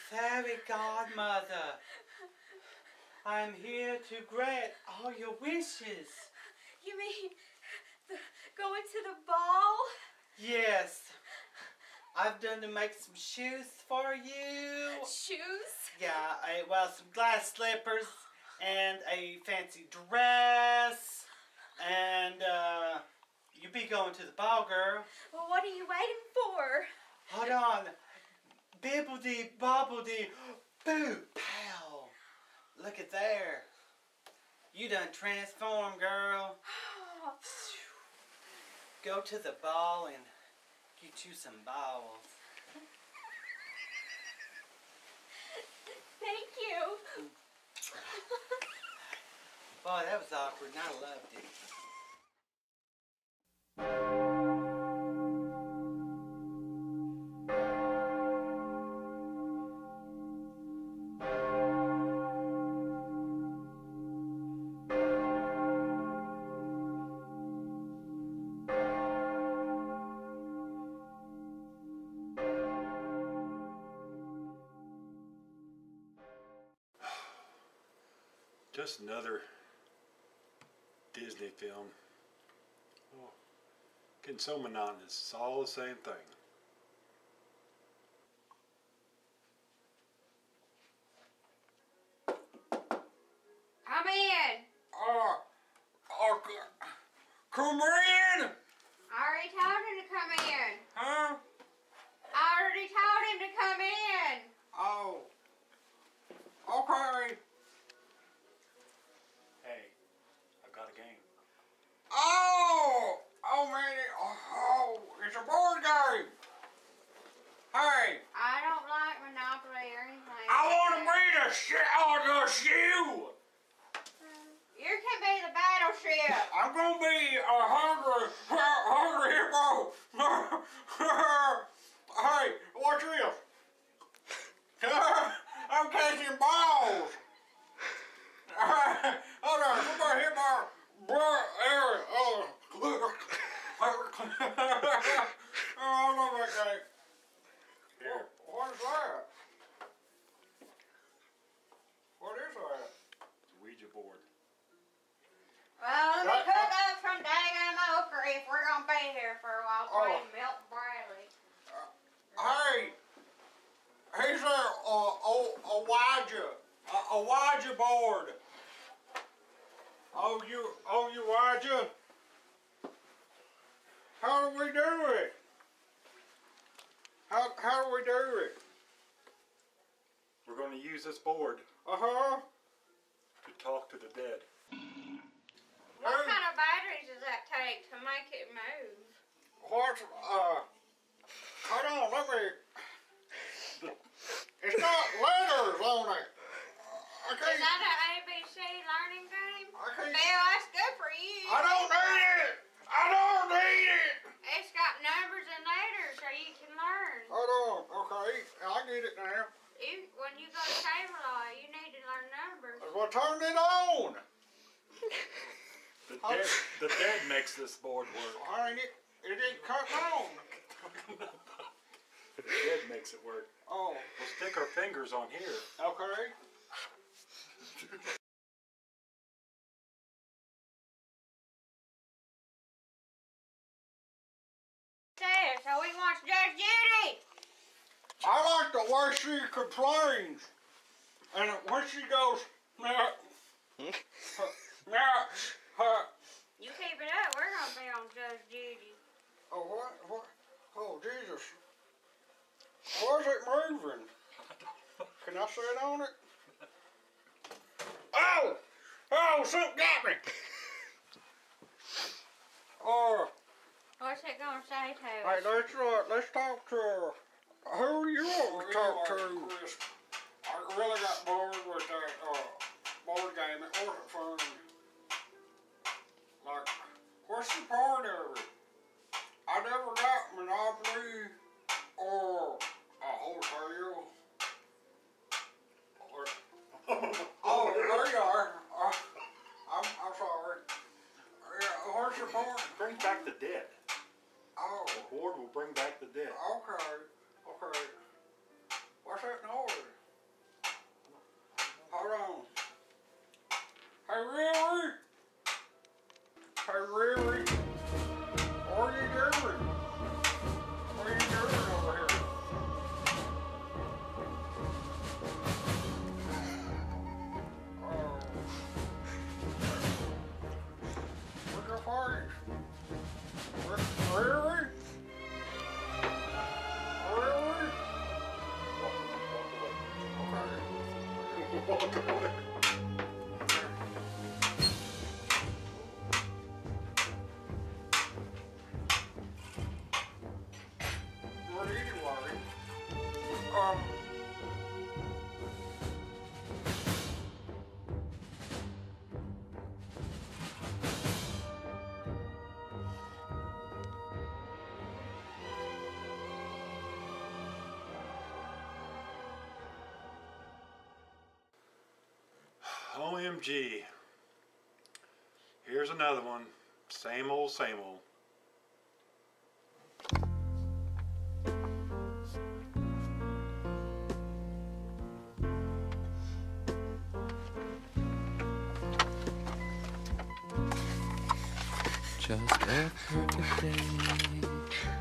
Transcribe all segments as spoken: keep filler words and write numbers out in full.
Fairy godmother, I'm here to grant all your wishes. You mean the, going to the ball? Yes. I've done to make some shoes for you. Shoes? Yeah, I, well, some glass slippers and a fancy dress. And, uh, you be going to the ball, girl. Well, what are you waiting for? Hold on. Bibbledy, bobbledy, boo, pow. Look at there. You done transformed, girl. Go to the ball and get you some balls. Thank you. Boy, that was awkward and I loved it. Just another Disney film. Oh, getting so monotonous. It's all the same thing. Come in. Uh, uh, come in! I already told him to come in. Huh? I already told him to come in. Oh. Okay. Hey, I've got a game. Oh! Oh, man. Oh, it's a board game. Hey, I don't like Monopoly or anything. I want to be the, sh- oh, the shoe. You can be the battleship. I'm going to be a hungry, hungry hippo. Hey, watch this. I'm catching balls. Hold on, somebody hit my butt area. Oh, I love that game. Here. What is that? What is that? It's a Ouija board. Well, let me That- cook up some daggum okra if we're going to be here for a while before Oh. you melt Bradley. Hey, he's a, a, a, a Ouija, a, a Ouija board. Oh, you, oh, you Ouija? How do we do it? How, how do we do it? We're going to use this board Uh-huh. to talk to the dead. What Hey. kind of batteries does that take to make it move? What's, uh, hold on, let me, it's got letters on it. I Is can't, that an A B C learning game? I can't, Bill, that's good for you. I don't need it. I don't need it. It's got numbers and letters so you can learn. Hold on, okay, I get it now. You, when you go to table law, you need to learn numbers. Well, turn it on. The dead, the dead makes this board work. I ain't it, it ain't cut on. The dead makes it work. Oh, We'll stick our fingers on here. okay. There, so we watch Judge Judy. I like the way she complains. And when she goes, nah, nah, huh. You keep it up, we're gonna be on Judge Judy. Oh, what, what? Oh, Jesus. Why is it moving? Can I sit on it? Oh! Oh, something got me! Oh, What's it gonna say to hey, us? let's, uh, let's talk to her. Who you want to talk to? Chris, I really got bored with that uh, board game. It wasn't fun. Like, what's the point of it? I never got Monopoly or a hotel. Or, oh, there you are. Uh, I'm, I'm sorry. Yeah, what's the point? Bring back the dead. Oh, The board will bring back the dead. okay, okay. What's that noise? Hey, Riri. Hey, Riri. What are you doing? What are you doing over here? Oh. Where's your party? Where, Riri? Riri? Okay. Walk away. What are you worried? Um. O M G. Here's another one. Same old, same old. Just a perfect day.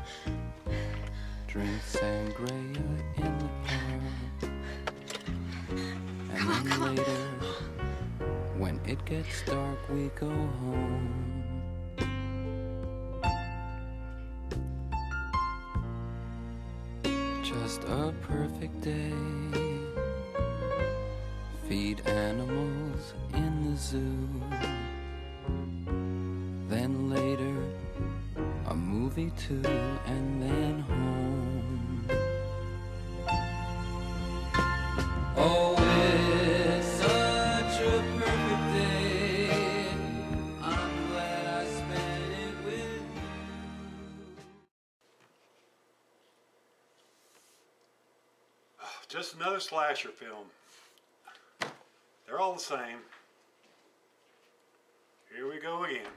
Drink sangria in the park. And then later, when it gets dark, we go home. Just a perfect day. Feed animals in the zoo. Then later, a movie too, and then home. Oh, it's such a perfect day. I'm glad I spent it with you. Just another slasher film. They're all the same. Here we go again.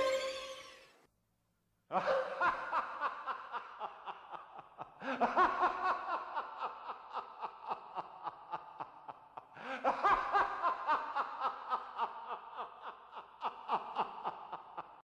Ha ha ha ha ha ha ha ha ha ha ha ha ha ha ha ha ha ha ha ha